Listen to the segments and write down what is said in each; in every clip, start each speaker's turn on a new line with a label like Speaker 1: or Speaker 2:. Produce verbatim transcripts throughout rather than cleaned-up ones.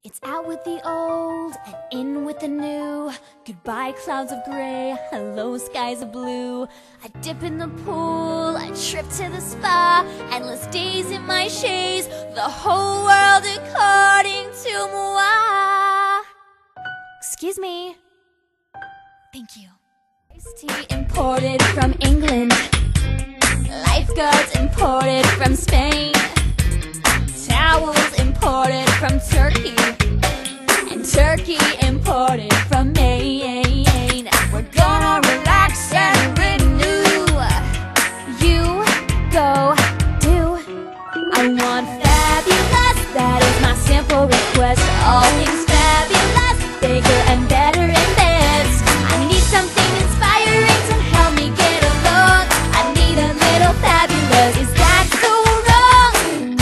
Speaker 1: It's out with the old and in with the new. Goodbye clouds of gray, hello skies of blue. I dip in the pool, I trip to the spa. Endless days in my chaise, the whole world according to moi. Excuse me. Thank you. Iced tea imported from England, lifeguards imported from Spain, towels imported from Turkey, and Turkey imported from Maine. We're gonna relax and renew. You go do. I want fabulous, that is my simple request. All things fabulous, bigger and better and best. I need something inspiring to help me get along. I need a little fabulous, is that so wrong?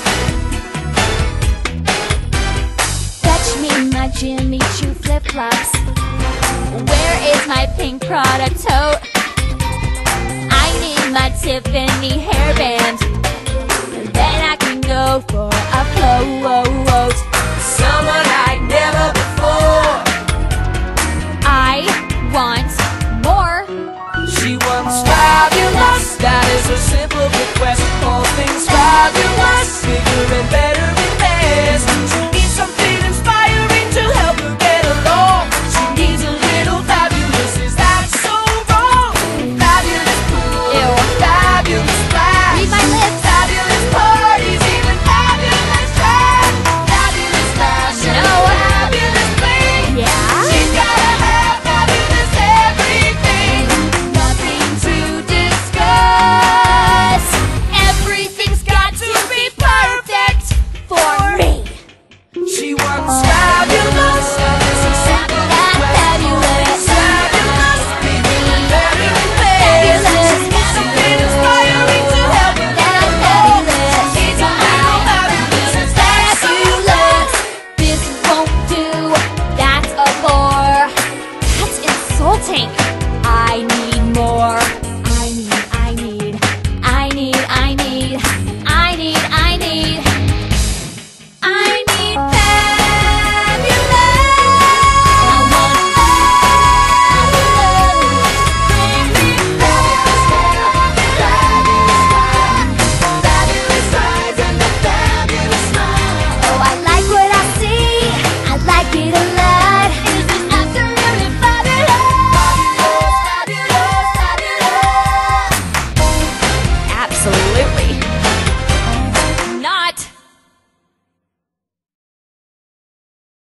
Speaker 1: Fetch me my Jimmy Choo flip-flops. Where is my pink Prada tote? I need my Tiffany hairband, then I can go for a flow.